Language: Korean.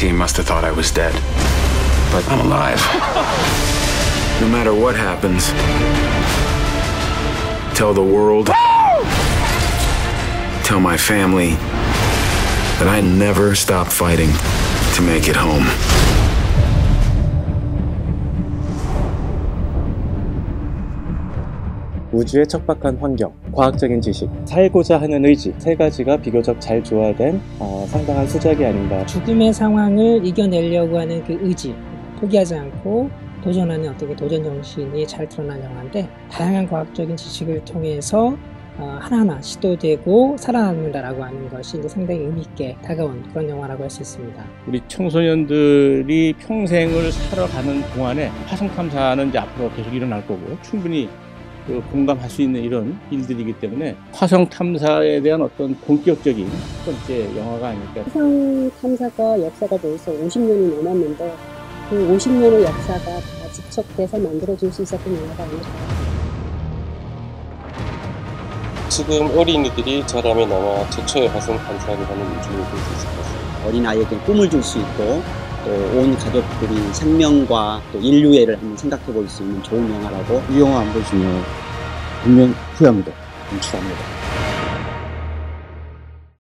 team must have thought I was dead. But I'm alive. No matter what happens, tell the world, tell my family that I never stop fighting to make it home. 우주의 척박한 환경, 과학적인 지식, 살고자 하는 의지 세 가지가 비교적 잘 조화된 상당한 수작이 아닌가. 죽음의 상황을 이겨내려고 하는 그 의지, 포기하지 않고 도전하는 어떤 도전 정신이 잘 드러난 영화인데, 다양한 과학적인 지식을 통해서 하나하나 시도되고 살아남는다라고 하는 것이 이제 상당히 의미있게 다가온 그런 영화라고 할 수 있습니다. 우리 청소년들이 평생을 살아가는 동안에 화성 탐사는 이제 앞으로 계속 일어날 거고, 충분히 공감할 수 있는 이런 일들이기 때문에 화성 탐사에 대한 어떤 본격적인 첫 번째 영화가 아닐까. 화성 탐사가 역사가 벌써 50년이 넘었는데 그 50년의 역사가 다 집적돼서 만들어질 수 있었던 영화가 아닐까. 지금 어린이들이 자라면 아마 최초의 화성 탐사를 하는 우주인이 될 수 있을 것 같습니다. 어린아이에게 꿈을 줄 수 있고 또 온 가족들이 생명과 또 인류애를 한번 생각해 볼 수 있는 좋은 영화라고. 이 영화 안 보시면 분명 후회합니다. 연출합니다.